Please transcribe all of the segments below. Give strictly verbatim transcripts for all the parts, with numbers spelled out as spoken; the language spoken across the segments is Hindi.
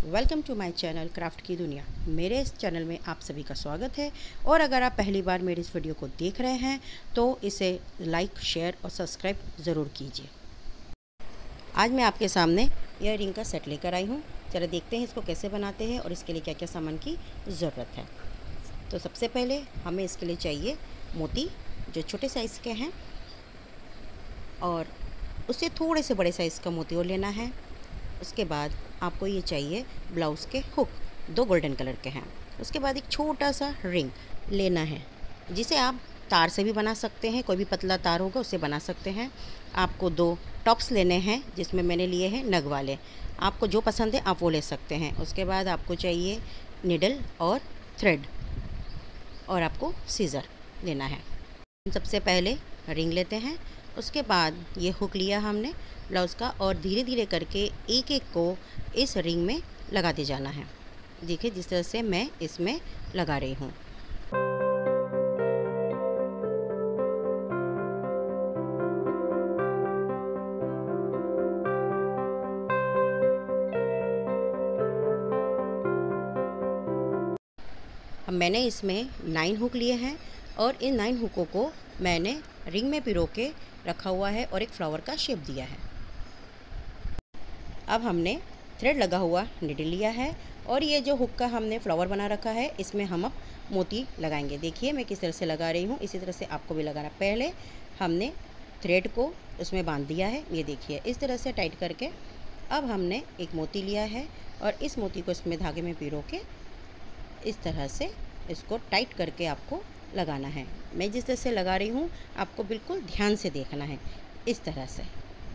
Welcome to my channel craft की दुनिया। मेरे इस चैनल में आप सभी का स्वागत है और अगर आप पहली बार मेरे इस वीडियो को देख रहे हैं तो इसे लाइक, शेयर और सब्सक्राइब ज़रूर कीजिए। आज मैं आपके सामने ईयर रिंग का सेट लेकर आई हूँ। चलो देखते हैं इसको कैसे बनाते हैं और इसके लिए क्या क्या सामान की ज़रूरत है। तो सबसे पहले हमें इसके लिए चाहिए मोती, जो छोटे साइज़ के हैं, और उससे थोड़े से बड़े साइज़ का मोती और लेना है। उसके बाद आपको ये चाहिए ब्लाउज़ के हुक, दो गोल्डन कलर के हैं। उसके बाद एक छोटा सा रिंग लेना है, जिसे आप तार से भी बना सकते हैं, कोई भी पतला तार होगा उससे बना सकते हैं। आपको दो टॉप्स लेने हैं, जिसमें मैंने लिए हैं नग वाले। आपको जो पसंद है आप वो ले सकते हैं। उसके बाद आपको चाहिए निडल और थ्रेड, और आपको सीज़र लेना है। सबसे पहले रिंग लेते हैं। उसके बाद ये हुक लिया हमने ब्लाउज़ का, और धीरे धीरे करके एक एक को इस रिंग में लगाते जाना है। देखिए जिस तरह से मैं इसमें लगा रही हूँ। अब मैंने इसमें नाइन हुक लिए हैं और इन नाइन हुकों को मैंने रिंग में पिरो के रखा हुआ है और एक फ्लावर का शेप दिया है। अब हमने थ्रेड लगा हुआ निडल लिया है और ये जो हुक का हमने फ्लावर बना रखा है, इसमें हम अब मोती लगाएंगे। देखिए मैं किस तरह से लगा रही हूँ, इसी तरह से आपको भी लगाना। पहले हमने थ्रेड को उसमें बांध दिया है, ये देखिए इस तरह से टाइट करके। अब हमने एक मोती लिया है और इस मोती को इसमें धागे में पिरो के इस तरह से इसको टाइट करके आपको लगाना है। मैं जिस तरह से लगा रही हूँ आपको बिल्कुल ध्यान से देखना है, इस तरह से।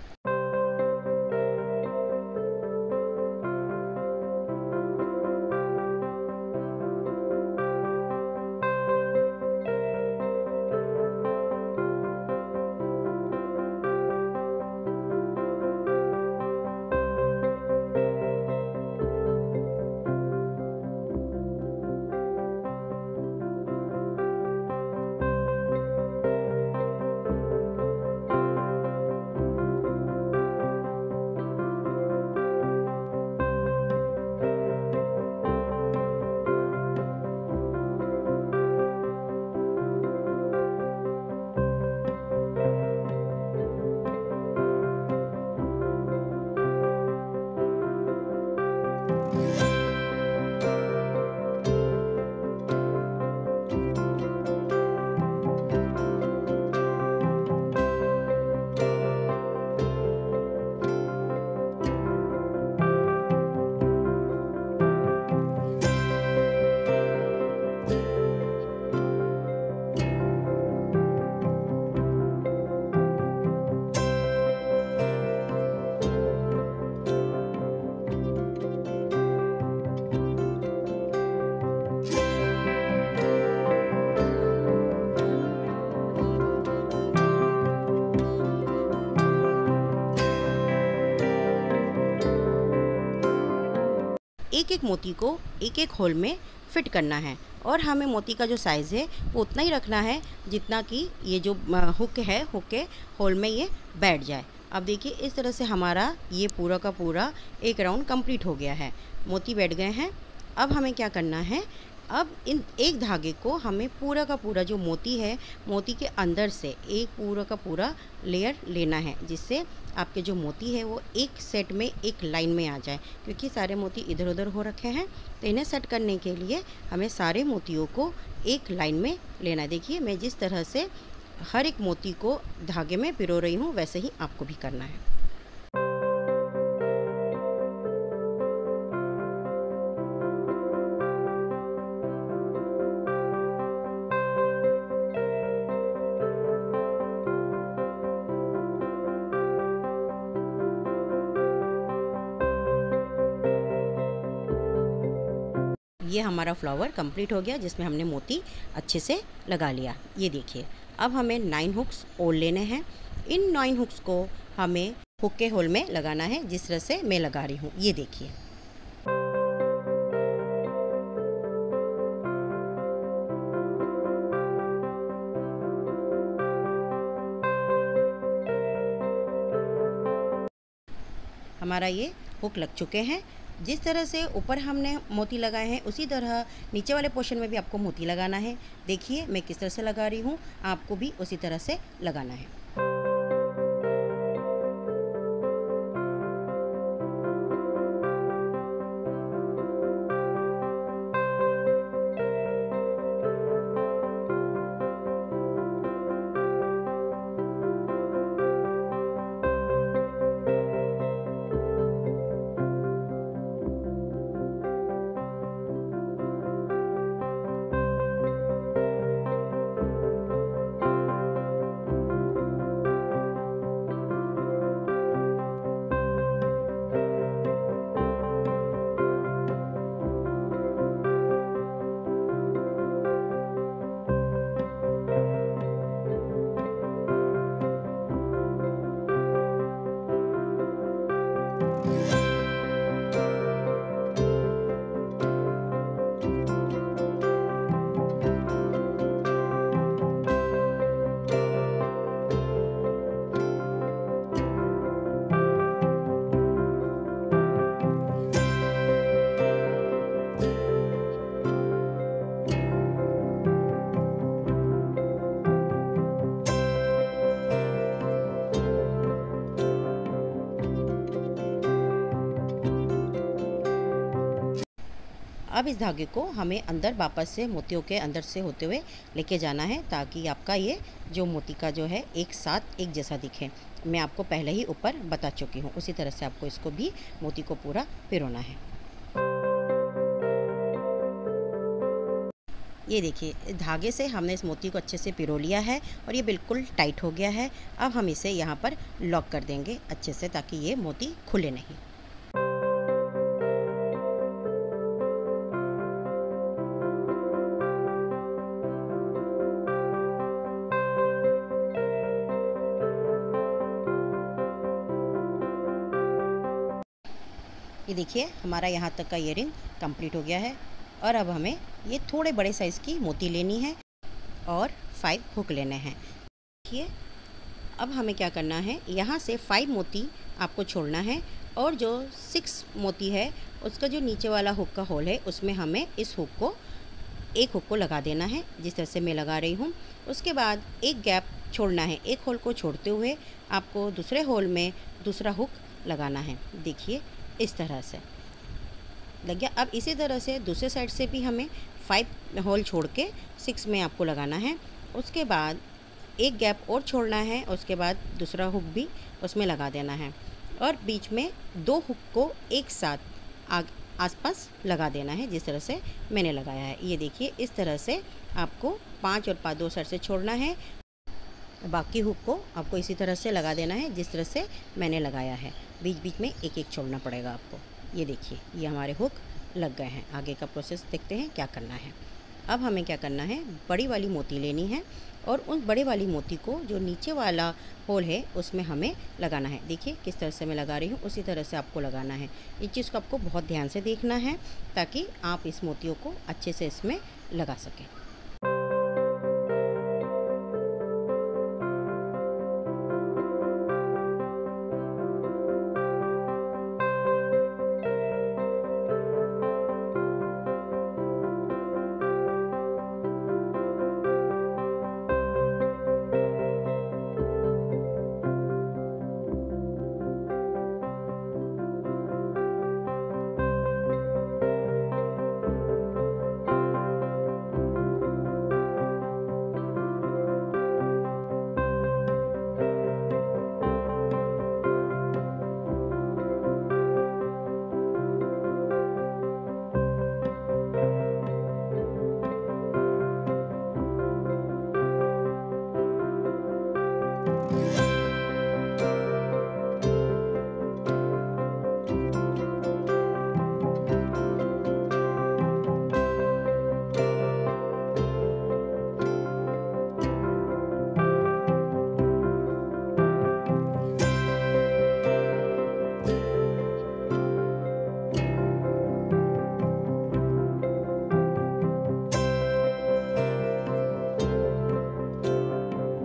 एक एक मोती को एक एक होल में फिट करना है और हमें मोती का जो साइज़ है वो उतना ही रखना है जितना कि ये जो हुक है, हुक के होल में ये बैठ जाए। अब देखिए इस तरह से हमारा ये पूरा का पूरा एक राउंड कंप्लीट हो गया है, मोती बैठ गए हैं। अब हमें क्या करना है, अब इन एक धागे को हमें पूरा का पूरा जो मोती है, मोती के अंदर से एक पूरा का पूरा लेयर लेना है, जिससे आपके जो मोती है वो एक सेट में एक लाइन में आ जाए। क्योंकि सारे मोती इधर उधर हो रखे हैं, तो इन्हें सेट करने के लिए हमें सारे मोतियों को एक लाइन में लेना है। देखिए मैं जिस तरह से हर एक मोती को धागे में पिरो रही हूँ, वैसे ही आपको भी करना है। ये हमारा फ्लावर कंप्लीट हो गया, जिसमें हमने मोती अच्छे से लगा लिया। ये देखिए अब हमें नाइन हुक्स और लेने हैं। इन नाइन हुक्स को हमें हुक के होल में लगाना है, जिस तरह से मैं लगा रही हूँ। ये देखिए हमारा ये हुक लग चुके हैं। जिस तरह से ऊपर हमने मोती लगाए हैं उसी तरह नीचे वाले पोर्शन में भी आपको मोती लगाना है। देखिए मैं किस तरह से लगा रही हूँ, आपको भी उसी तरह से लगाना है। अब इस धागे को हमें अंदर वापस से मोतियों के अंदर से होते हुए लेके जाना है, ताकि आपका ये जो मोती का जो है एक साथ एक जैसा दिखे। मैं आपको पहले ही ऊपर बता चुकी हूँ, उसी तरह से आपको इसको भी मोती को पूरा पिरोना है। ये देखिए धागे से हमने इस मोती को अच्छे से पिरो लिया है और ये बिल्कुल टाइट हो गया है। अब हम इसे यहाँ पर लॉक कर देंगे अच्छे से, ताकि ये मोती खुले नहीं। ये देखिए हमारा यहाँ तक का ईयरिंग कंप्लीट हो गया है। और अब हमें ये थोड़े बड़े साइज़ की मोती लेनी है और फाइव हुक लेने हैं। देखिए अब हमें क्या करना है, यहाँ से फाइव मोती आपको छोड़ना है और जो सिक्स मोती है उसका जो नीचे वाला हुक का होल है उसमें हमें इस हुक को एक हुक को लगा देना है, जिस तरह से मैं लगा रही हूँ। उसके बाद एक गैप छोड़ना है, एक होल को छोड़ते हुए आपको दूसरे होल में दूसरा हुक लगाना है। देखिए इस तरह से लग गया। अब इसी तरह से दूसरे साइड से भी हमें फाइव होल छोड़ के सिक्स में आपको लगाना है। उसके बाद एक गैप और छोड़ना है, उसके बाद दूसरा हुक भी उसमें लगा देना है और बीच में दो हुक को एक साथ आग आसपास लगा देना है, जिस तरह से मैंने लगाया है। ये देखिए इस तरह से आपको पाँच और पाँच दो साइड से छोड़ना है, बाकी हुक को आपको इसी तरह से लगा देना है जिस तरह से मैंने लगाया है। बीच बीच में एक एक छोड़ना पड़ेगा आपको। ये देखिए ये हमारे हुक लग गए हैं। आगे का प्रोसेस देखते हैं क्या करना है। अब हमें क्या करना है, बड़ी वाली मोती लेनी है और उस बड़े वाली मोती को जो नीचे वाला होल है उसमें हमें लगाना है। देखिए किस तरह से मैं लगा रही हूँ, उसी तरह से आपको लगाना है। इस चीज़ को आपको बहुत ध्यान से देखना है ताकि आप इस मोतियों को अच्छे से इसमें लगा सकें।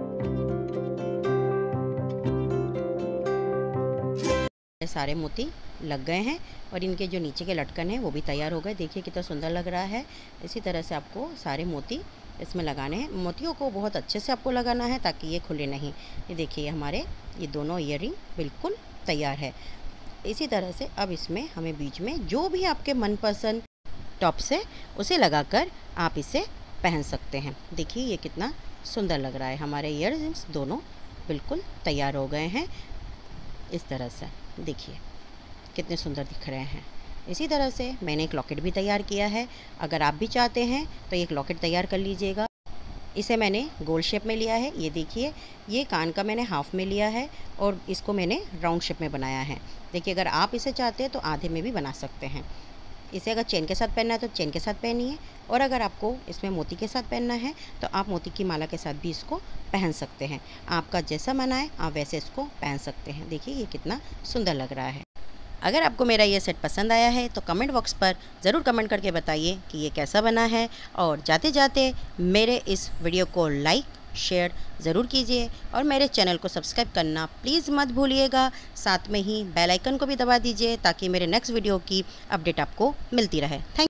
सारे मोती लग गए हैं और इनके जो नीचे के लटकन हैं वो भी तैयार हो गए। देखिए कितना सुंदर लग रहा है। इसी तरह से आपको सारे मोती इसमें लगाने हैं। मोतियों को बहुत अच्छे से आपको लगाना है ताकि ये खुले नहीं। ये देखिए हमारे ये दोनों ईयरिंग बिल्कुल तैयार है। इसी तरह से अब इसमें हमें बीच में जो भी आपके मनपसंद टॉप्स है उसे लगाकर आप इसे पहन सकते हैं। देखिए ये कितना सुंदर लग रहा है। हमारे ईयरिंग्स दोनों बिल्कुल तैयार हो गए हैं। इस तरह से देखिए कितने सुंदर दिख रहे हैं। इसी तरह से मैंने एक लॉकेट भी तैयार किया है। अगर आप भी चाहते हैं तो एक लॉकेट तैयार कर लीजिएगा। इसे मैंने गोल शेप में लिया है। ये देखिए ये कान का मैंने हाफ में लिया है और इसको मैंने राउंड शेप में बनाया है। देखिए अगर आप इसे चाहते हैं तो आधे में भी बना सकते हैं। इसे अगर चेन के साथ पहनना है तो चेन के साथ पहनिए, और अगर आपको इसमें मोती के साथ पहनना है तो आप मोती की माला के साथ भी इसको पहन सकते हैं। आपका जैसा मन आए आप वैसे इसको पहन सकते हैं। देखिए ये कितना सुंदर लग रहा है। अगर आपको मेरा ये सेट पसंद आया है तो कमेंट बॉक्स पर ज़रूर कमेंट करके बताइए कि ये कैसा बना है। और जाते जाते मेरे इस वीडियो को लाइक शेयर ज़रूर कीजिए और मेरे चैनल को सब्सक्राइब करना प्लीज़ मत भूलिएगा। साथ में ही बेल आइकन को भी दबा दीजिए ताकि मेरे नेक्स्ट वीडियो की अपडेट आपको मिलती रहे। थैंक